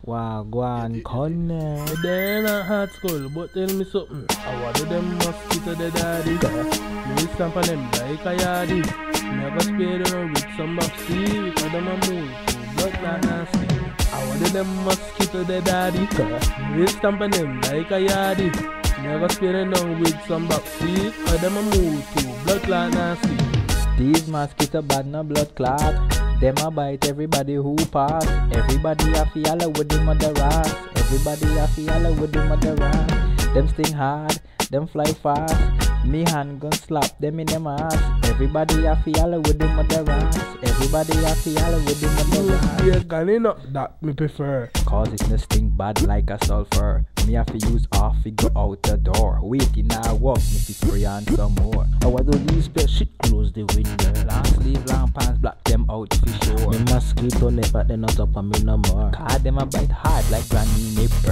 Wagwan connect. Then a hard skull, but tell me something. I want them mosquito the daddy. Me stamp on them like a yardie. Me have a spade on with some boxy. Because them a move to blood like nasty. I want them mosquito the daddy. Me stamp on them like a yardie. Me have a spade on with some boxy. Because them a move to blood like nasty. These mosquito bad no blood clot. Them a bite everybody who pass. Everybody a fiala with the mother ras. Everybody a fiala with the mother ras. Them sting hard, them fly fast. Me hand gun slap them in them ass. Everybody a fiala with the mother ras. Everybody a fiala with the mother ras. Yeah, gun up that me prefer. Cause it no stink bad like a sulfur. Me have to use off to go out the door. Waiting I walk, me fi spray on some more. I want to these spare shit close the window. Long sleeve, long pants, black them out for sure. Me mosquito never they not up on me no more. Cause them a bite hard like granny nipper.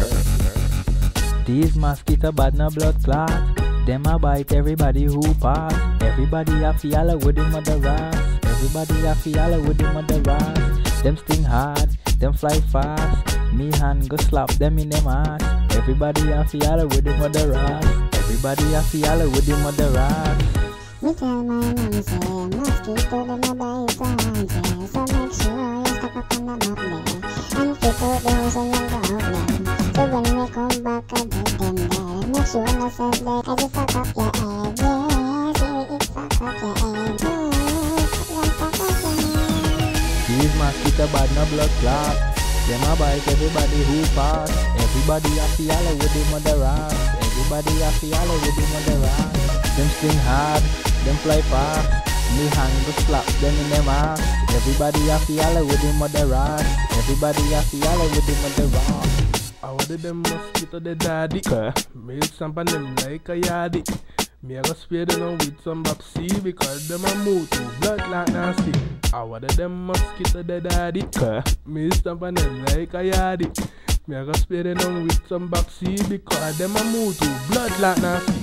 These mosquito bad no blood clot. Them a bite everybody who pass. Everybody a fiala with the mother ras. Everybody a fiala with the mother ras. Them sting hard, them fly fast. Me hand go slap them in them ass. Everybody a fiala with the mother ras. Everybody a fiala with the mother ras. Me tell my mom say mosquito them a bite on say. So make sure you stock up on the map there and pick out those so you go out there. So when we come back I get them there. Make sure no set there cause you fuck up your head. Yeah, say it fuck up your head. Fuck up your head. These mosquito bad no blood clot. Them a bite everybody who pass. Everybody a fiala with the mother ras. Everybody a fiala with the mother ras. Them sting hard, them fly fast. Me hand go slap them in them ass. Everybody a fiala with the mother ras. Everybody a fiala with the mother ras. I want them mosquito the daddy. Me stamp on them like a yardie. Me a go spray them on with some Bapsy because them a move to blood like nasty. I want them mosquito the daddy. Me stamp on them like a yardie. Me a go spray them on with some Bapsy because them a move to blood like nasty.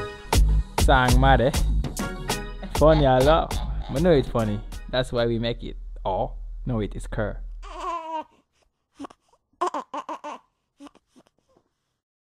Song mad eh? Funny a lot. I know it's funny. That's why we make it. Oh, no it is cur.